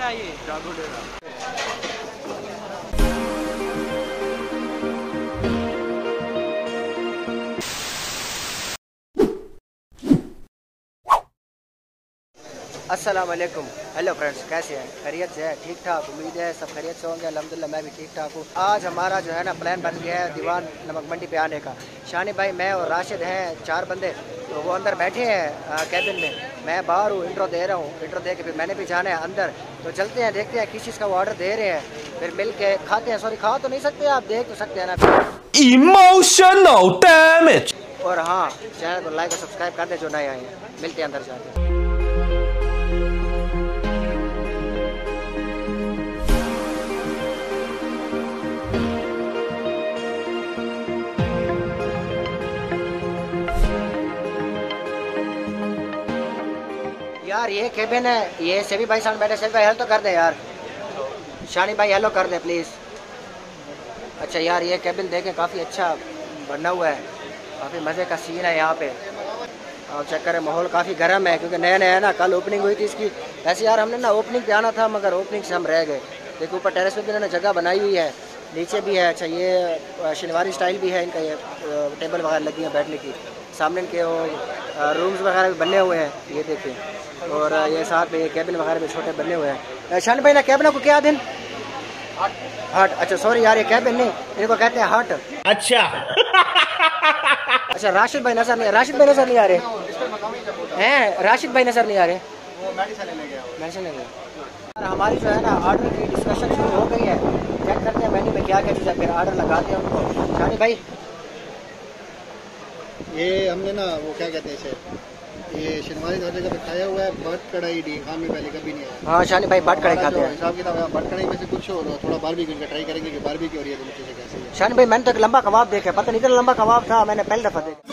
डेरा ये जागो डेरा। अस्सलाम वालेकुम। हेलो फ्रेंड्स, कैसे हैं? खैरियत से है? ठीक ठाक, उम्मीद है सब खैरियत से होंगे। अल्हम्दुलिल्लाह मैं भी ठीक ठाक हूँ। आज हमारा जो है ना प्लान बन गया है दीवान नमक मंडी पे आने का। शानी भाई, मैं और राशिद हैं, 4 बंदे। तो वो अंदर बैठे हैं कैबिन में, मैं बाहर हूँ, इंट्रो दे रहा हूँ। इंट्रो दे के फिर मैंने भी जाना है अंदर। तो चलते हैं, देखते हैं किस चीज़ का वो ऑर्डर दे रहे हैं, फिर मिल के खाते हैं। सॉरी, खा तो नहीं सकते, आप देख तो सकते हैं ना। Emotional damage। और हाँ, चैनल को लाइक और सब्सक्राइब कर दे जो नए आए हैं। मिलते हैं अंदर जाके। यार ये केबिन है, ये सेवी भाई सामने बैठे। सेवी भाई हेल्प तो कर दे यार। शानी भाई हेलो कर दे प्लीज़। अच्छा यार, ये केबिन देखें, काफ़ी अच्छा बना हुआ है, काफ़ी मज़े का सीन है यहाँ पे। और चेक करें, माहौल काफ़ी गर्म है क्योंकि नया नया है ना, कल ओपनिंग हुई थी इसकी। ऐसे यार हमने ना ओपनिंग पे आना था मगर ओपनिंग से हम रह गए। देखो ऊपर टेरेस पे भी इन्होंने जगह बनाई हुई है, नीचे भी है। अच्छा ये शनिवारी स्टाइल भी है इनका, ये टेबल वगैरह लगी है बैठने की। सामने इनके वो रूम्स वगैरह भी बने हुए हैं, ये देखें। और ये साथ में ये कैबिन वगैरह भी छोटे बने हुए हैं। शान भाई ना कैबिन को क्या दिन हट। अच्छा सॉरी यार, ये कैबिन नहीं, इनको कहते हैं हट। अच्छा। अच्छा राशिद भाई नजर नहीं, राशिद भाई नजर नहीं आ रहे हैं। राशिद भाई नजर नहीं आ रहे, वो मेडिसिन ले गया। मेंशन नहीं यार। हमारी जो है ना ऑर्डर की डिस्कशन शुरू हो गई है। चेक करते हैं मेन्यू में क्या क्या चीज़ है, फिर ऑर्डर लगाते हैं उनको। शानी भाई ये हमने ना वो क्या कहते हैं इसे, ये शनिवारी हर जगह पे खाया हुआ है। बट कढ़ाई डी खान में पहले कभी नहीं आया। हाँ शानी भाई बट कढ़ाई खाते हैं। हिसाब किताब बट कढ़ाई में से कुछ और थोड़ा बारबेक्यू का ट्राई करेंगे कि बारबेक्यू और ये दोनों चीज़ें कैसी है। शानी भाई मैंने तो एक लंबा कबाब देखा, पता नहीं इतना लंबा कबाब था, मैंने पहली दफ़ा देखा।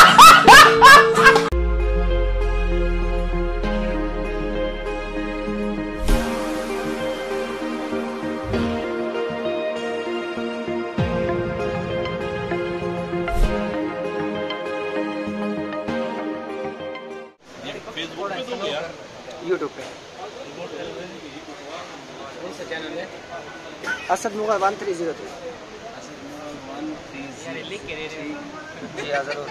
यूट्यूब पे असद मुगल 1303। जी हाँ जरूर।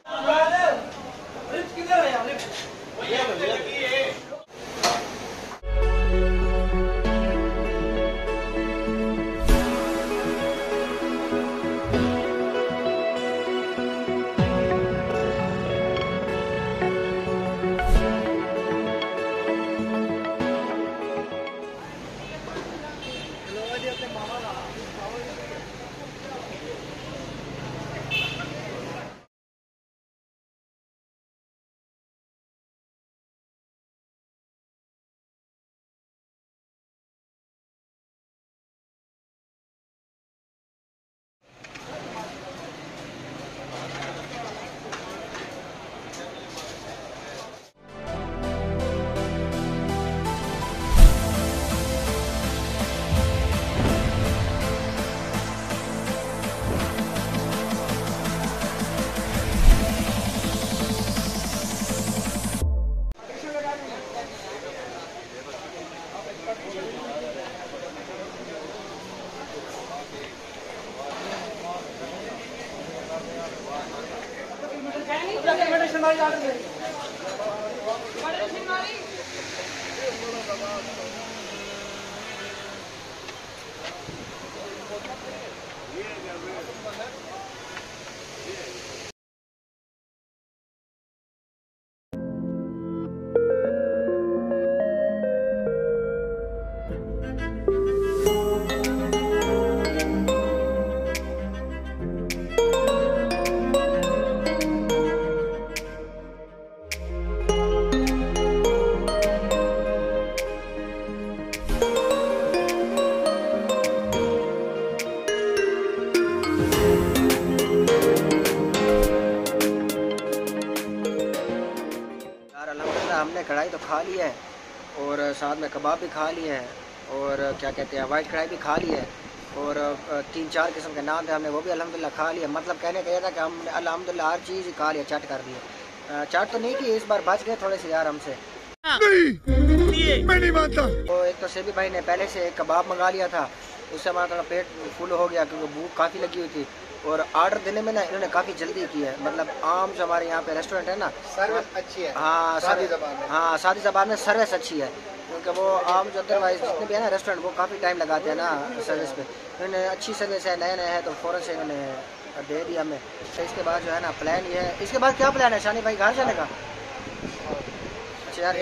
हमने कढ़ाई तो खा ली है और साथ में कबाब भी खा लिए हैं और क्या कहते हैं वाइट कढ़ाई भी खा ली है और 3-4 किस्म के नान थे, हमने वो भी अल्हम्दुलिल्लाह खा लिया। मतलब कहने का ये था कि हमने अल्हम्दुलिल्लाह हर चीज़ खा लिया, चट कर दिया। चट तो नहीं की इस बार, बच गए थोड़े से यार हमसे। मैं नहीं मानता। तो एक तो सेबी भाई ने पहले से एक कबाब मंगा लिया था, उससे हमारा थोड़ा पेट फुल हो गया क्योंकि भूख काफ़ी लगी हुई थी। और ऑर्डर देने में ना इन्होंने काफ़ी जल्दी की है, मतलब आम जो हमारे यहाँ पे रेस्टोरेंट है ना, सर्विस अच्छी है। हाँ सादी ज़बान में। हाँ सादी ज़बान में सर्विस अच्छी है, क्योंकि वो आम जो अदरवाइज जितने भी है ना रेस्टोरेंट वो काफ़ी टाइम लगाते हैं ना सर्विस पे। इन्होंने अच्छी सर्विस है, नया नया है तो फ़ौरन से इन्होंने दे दिया हमें। तो इसके बाद जो है ना प्लान ये है, इसके बाद क्या प्लान है शानी भाई, घर जाने का? अच्छा यार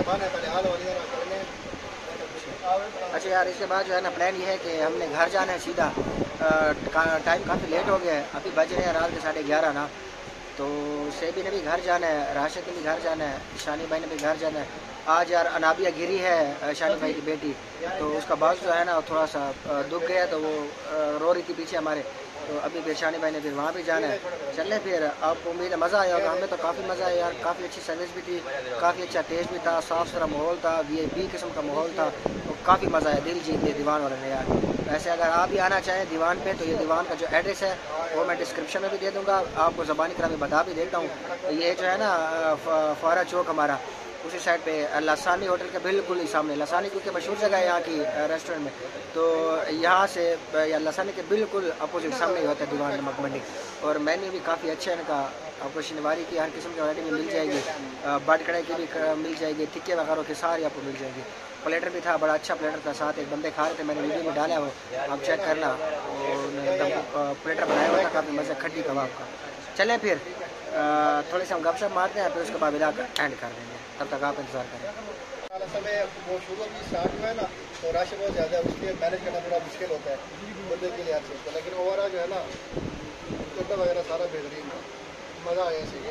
अच्छा यार इसके बाद जो है ना प्लान ये है कि हमने घर जाना है सीधा। टाइम काफ़ी लेट हो गया है, अभी बज रहे हैं रात के 11:30 ना। तो सेबी ने भी घर जाना है, राशिद ने भी घर जाना है, शानी भाई ने भी घर जाना है। आज यार अनाबिया गिरी है शानी भाई की बेटी, तो उसका बाजू जो है ना थोड़ा सा दुख गया, तो वो रो रही थी पीछे हमारे। तो अभी फिर शानी भाई ने फिर वहाँ भी जाना है। चलने फिर आपको उम्मीद है मज़ा आया होगा, हमें तो काफ़ी मज़ा आया यार, काफ़ी अच्छी सर्विस भी थी, काफ़ी अच्छा टेस्ट भी था, साफ़ सुथरा माहौल था, VIP किस्म का माहौल था, तो काफ़ी मज़ा आया, दिल जीत लिया दीवान वाले ने यार। वैसे अगर आप भी आना चाहें दीवान पे तो ये दीवान का जो एड्रेस है वो मैं डिस्क्रिप्शन में भी दे दूँगा, आपको ज़बानी तरह में बता भी देता हूँ। तो ये जो है ना फुहारा चौक हमारा उसी साइड पे लसानी होटल के बिल्कुल ही सामने, लसानी क्योंकि मशहूर जगह है यहाँ की रेस्टोरेंट में, तो यहाँ से या लसानी के बिल्कुल अपोजिट सामने ही होता है दीवान नमक मंडी। और मेन्यू भी काफ़ी अच्छा है इनका, आपको शनिवारी की हर किस्म की वैरायटी में मिल जाएगी, बट कढ़ाई की भी मिल जाएगी, टिक्के वगैरह की सारी आपको मिल जाएगी। प्लेटर भी था, बड़ा अच्छा प्लेटर था, साथ एक बंदे खा रहे थे, मैंने वीडियो में डाला वो, आप चेक करना। और एकदम प्लेटर बनाया हुआ था काफ़ी मज़े, खट्टी कबाब का। चलें फिर थोड़ी सी हम गपशप मारते हैं, फिर उसके बाद मिला कर एंड कर देंगे, तब तक आप इंतज़ार करें। समय वो शुरू में स्टार्ट हुआ है ना, तो रश बहुत ज़्यादा है, उसके मैनेज करना थोड़ा मुश्किल होता है बंदे के लिए हर चीज़ का। लेकिन ओवरऑल जो है ना कुत्ता वगैरह सारा बेहतरीन था, मज़ा आया इसे।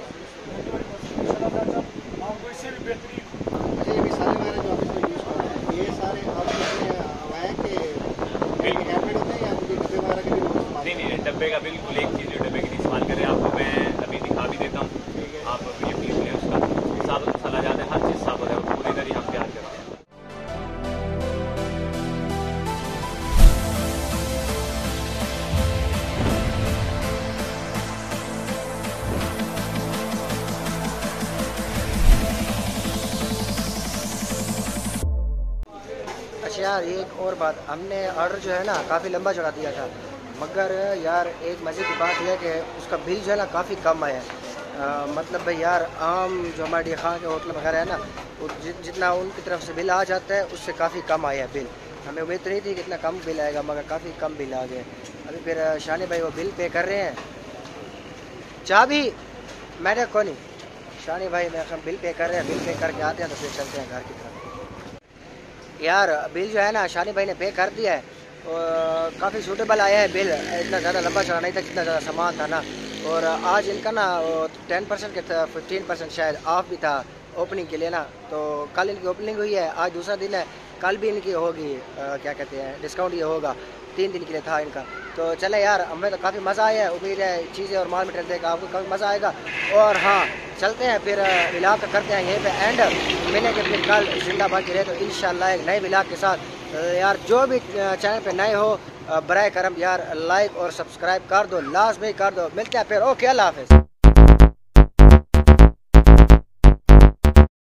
अच्छा ये भी सारे वगैरह जो आप इसमें यूज़ करते हैं, ये सारे आप हवाएँ के हैंडमेड होते हैं या डब्बे वगैरह के भी इस्तेमाल? नहीं, डब्बे का बिल्कुल एक चीज़ जो डब्बे की इस्तेमाल करें, आपको मैं अभी दिखा भी देता हूँ, आप अभी प्लीज लें उसका साबुत मसाला ज़्यादा, हर चीज़ साबुत है, पूरी तरह हम तैयार करते हैं। अच्छा यार एक और बात, हमने ऑर्डर जो है ना काफ़ी लंबा चढ़ा दिया था, मगर यार एक मज़े की बात यह कि उसका बिल जो है ना काफ़ी कम आया है। मतलब भाई यार आम जो हमारे खां के होटल वगैरह है ना, वो जितना उनकी तरफ से बिल आ जाता है उससे काफ़ी कम आया है बिल। हमें उम्मीद नहीं थी कि इतना कम बिल आएगा, मगर काफ़ी कम बिल आ गया। अभी फिर शानी भाई वो बिल पे कर रहे हैं, चाबी मैंने कौन नहीं, शानी भाई मैं बिल पे कर रहे हैं, बिल पे करके आते हैं तो फिर चलते हैं घर की तरफ। यार बिल जो है ना शानी भाई ने पे कर दिया है, और काफ़ी सूटेबल आया है बिल, इतना ज़्यादा लंबा चढ़ा नहीं था जितना ज़्यादा सामान था ना। और आज इनका ना 10% के 15% शायद ऑफ भी था ओपनिंग के लिए ना, तो कल इनकी ओपनिंग हुई है, आज दूसरा दिन है, कल भी इनकी होगी क्या कहते हैं डिस्काउंट ये होगा, 3 दिन के लिए था इनका। तो चले यार हमें तो काफ़ी मज़ा आया है, उम्मीद है चीज़ें और माल मटेरियल देगा आपको काफ़ी मज़ा आएगा। और हाँ चलते हैं फिर विलाग करते हैं यहीं पे एंड, मिलेंगे फिर कल जिंदाबाद की रहे तो इंशाल्लाह एक नए विलाग के साथ। यार जो भी चैनल पे नए हो बराए करम यार लाइक और सब्सक्राइब कर दो, लास्ट में कर दो। मिलते हैं फिर, ओके अल्लाह हाफ़िज़।